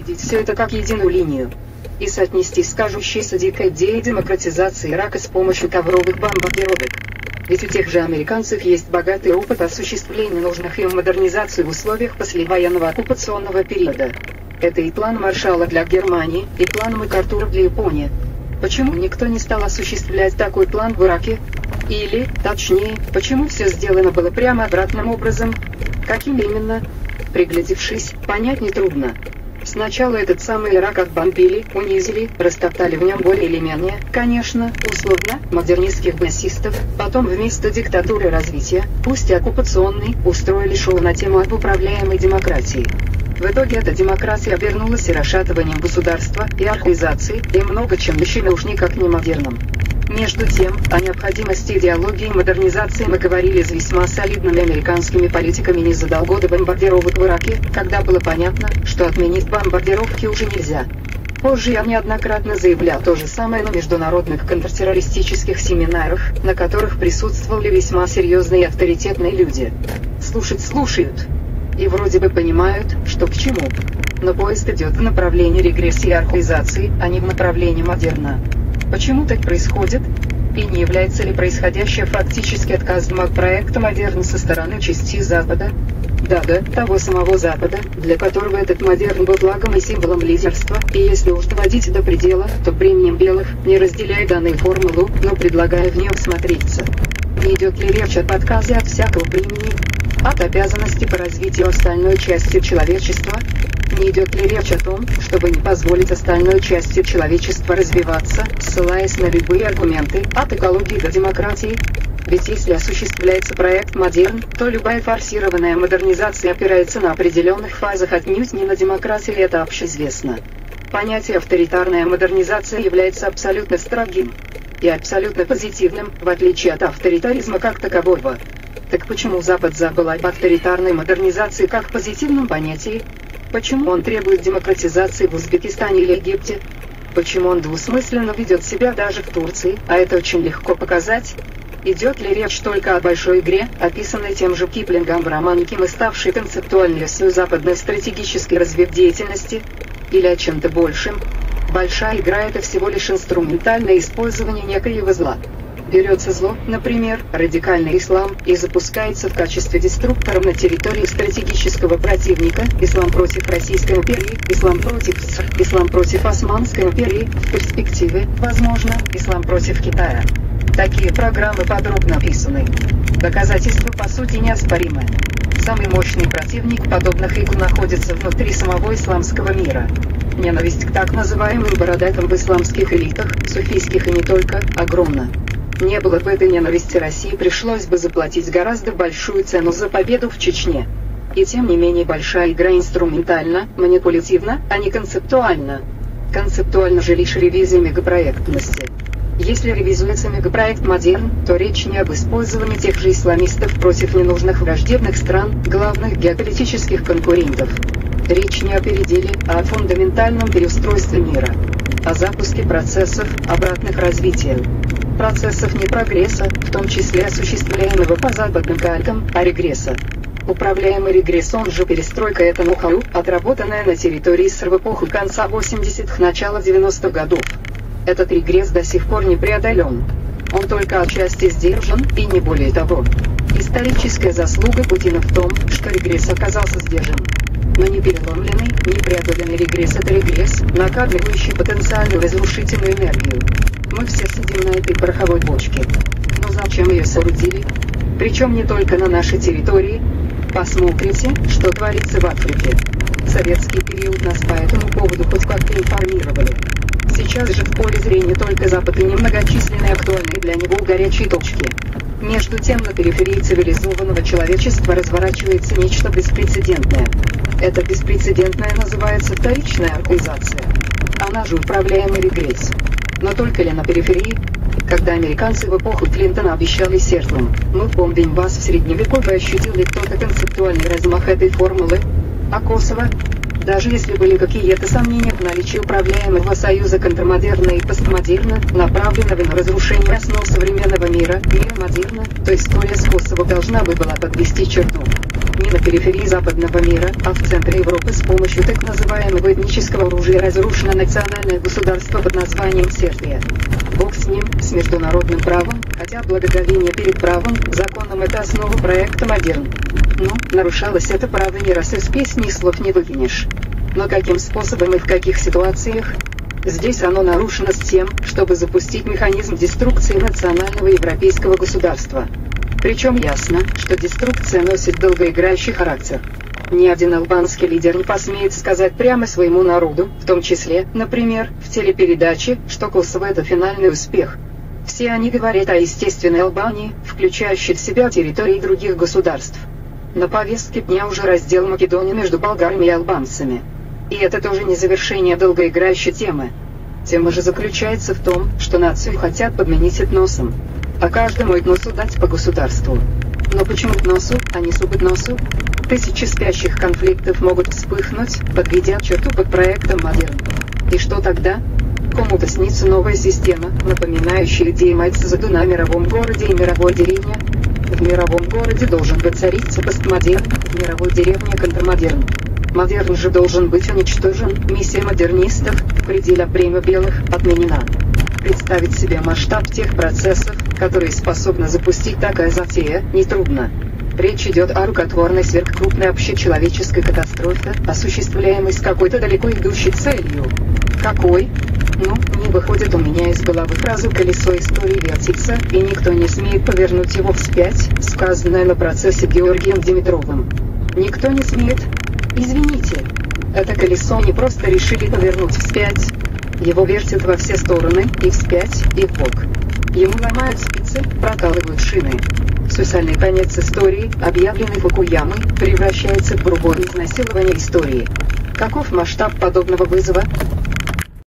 видеть все это как единую линию и соотнести с кажущейся дикой идеей демократизации Ирака с помощью ковровых бомбардировок. Ведь у тех же американцев есть богатый опыт осуществления нужных им модернизаций в условиях послевоенного оккупационного периода. Это и план Маршалла для Германии, и план МакАртура для Японии. Почему никто не стал осуществлять такой план в Ираке? Или, точнее, почему все сделано было прямо обратным образом? Каким именно? Приглядевшись, понять нетрудно. Сначала этот самый Ирак отбомбили, унизили, растоптали в нем более или менее, конечно, условно, модернистских басистов, потом вместо диктатуры развития, пусть и оккупационной, устроили шоу на тему об управляемой демократии. В итоге эта демократия обернулась и расшатыванием государства, и архаизацией, и много чем еще, но уж никак не модерном. Между тем, о необходимости идеологии модернизации мы говорили с весьма солидными американскими политиками незадолго до бомбардировок в Ираке, когда было понятно, что отменить бомбардировки уже нельзя. Позже я неоднократно заявлял то же самое на международных контртеррористических семинарах, на которых присутствовали весьма серьезные и авторитетные люди. Слушают. И вроде бы понимают, что к чему. Но поезд идет в направлении регрессии и архаизации, а не в направлении модерна. Почему так происходит? И не является ли происходящее фактически отказом от проекта модерна со стороны части Запада? Да, того самого Запада, для которого этот модерн был флагом и символом лидерства, и если уж доводить до предела, то бременем белых, не разделяя данную формулу, но предлагая в нее всмотреться. Не идет ли речь об отказе от всякого бремени? От обязанности по развитию остальной части человечества? Не идет ли речь о том, чтобы не позволить остальной части человечества развиваться, ссылаясь на любые аргументы, от экологии до демократии? Ведь если осуществляется проект модерн, то любая форсированная модернизация опирается на определенных фазах отнюдь не на демократии, это общеизвестно. Понятие авторитарная модернизация является абсолютно строгим и абсолютно позитивным, в отличие от авторитаризма как такового. Так почему Запад забыл об авторитарной модернизации как позитивном понятии? Почему он требует демократизации в Узбекистане или Египте? Почему он двусмысленно ведет себя даже в Турции, а это очень легко показать? Идет ли речь только о большой игре, описанной тем же Киплингом в романе Ким и ставшей концептуальной осью западной стратегической разведдеятельности? Или о чем-то большем? Большая игра — это всего лишь инструментальное использование некоего зла. Берется зло, например, радикальный ислам, и запускается в качестве деструктора на территории стратегического противника, ислам против Российской империи, ислам против СССР, ислам против Османской империи, в перспективе, возможно, ислам против Китая. Такие программы подробно описаны. Доказательства по сути неоспоримы. Самый мощный противник подобных игр находится внутри самого исламского мира. Ненависть к так называемым бородатым в исламских элитах, суфийских и не только, огромна. Не было бы этой ненависти, России пришлось бы заплатить гораздо большую цену за победу в Чечне. И тем не менее большая игра инструментальна, манипулятивна, а не концептуальна. Концептуально же лишь ревизия мегапроектности. Если ревизуется мегапроект модерн, то речь не об использовании тех же исламистов против ненужных враждебных стран, главных геополитических конкурентов. Речь не о переделе, а о фундаментальном переустройстве мира. О запуске процессов, обратных развитию. Процессов не прогресса, в том числе осуществляемого по западным калькам, а регресса. Управляемый регресс, он же перестройка, это ноу-хау, отработанная на территории СССР в эпоху конца 80-х, начала 90-х годов. Этот регресс до сих пор не преодолен. Он только отчасти сдержан, и не более того. Историческая заслуга Путина в том, что регресс оказался сдержан. Но не переломленный, не преодоленный регресс — это регресс, накапливающий потенциальную разрушительную энергию. Мы все сидим на этой пороховой бочке. Но зачем ее соорудили? Причем не только на нашей территории. Посмотрите, что творится в Африке. В советский период нас по этому поводу хоть как-то информировали. Сейчас же в поле зрения только Запад и немногочисленные актуальные для него горячие точки. Между тем на периферии цивилизованного человечества разворачивается нечто беспрецедентное. Это беспрецедентное называется вторичная архаизация. Она же управляемый регресс. Но только ли на периферии? Когда американцы в эпоху Клинтона обещали сердцем: «Мы бомбим вас в средневековье», ощутил ли кто-то концептуальный размах этой формулы? А Косово? Даже если были какие-то сомнения в наличии управляемого союза контрмодерна и постмодерна, направленного на разрушение основ современного мира, мира модерна, то история с Косово должна бы была подвести черту. Не на периферии западного мира, а в центре Европы с помощью так называемого этнического оружия разрушено национальное государство под названием Сербия. Бог с ним, с международным правом, хотя благоговение перед правом, законом — это основа проекта «Модерн». Но, нарушалось это право не раз, из песни и слов не выкинешь. Но каким способом и в каких ситуациях? Здесь оно нарушено с тем, чтобы запустить механизм деструкции национального европейского государства. Причем ясно, что деструкция носит долгоиграющий характер. Ни один албанский лидер не посмеет сказать прямо своему народу, в том числе, например, в телепередаче, что Косово — это финальный успех. Все они говорят о естественной Албании, включающей в себя территории других государств. На повестке дня уже раздел Македонии между болгарами и албанцами. И это тоже не завершение долгоиграющей темы. Тема же заключается в том, что нацию хотят подменить этносом. А каждому этносу дать по государству. Но почему этносу, а не субэтносу? Тысячи спящих конфликтов могут вспыхнуть, подведя черту под проектом «Модерн». И что тогда? Кому-то снится новая система, напоминающая идеи Майцзеду на мировом городе и мировой деревне. В мировом городе должен воцариться постмодерн, в мировой деревне контрмодерн. Модерн же должен быть уничтожен, миссия модернистов, в пределе премия белых, отменена. Представить себе масштаб тех процессов, которые способны запустить такая затея, нетрудно. Речь идет о рукотворной сверхкрупной общечеловеческой катастрофе, осуществляемой с какой-то далеко идущей целью. Какой? Ну, не выходит у меня из головы фразу «колесо истории вертится, и никто не смеет повернуть его вспять», сказанное на процессе Георгием Димитровым. Никто не смеет? Извините. Это колесо не просто решили повернуть вспять. Его вертят во все стороны, и вспять, и вбок. Ему ломают спицы, прокалывают шины. Сусальный конец истории, объявленный Фукуямой, превращается в грубое изнасилование истории. Каков масштаб подобного вызова?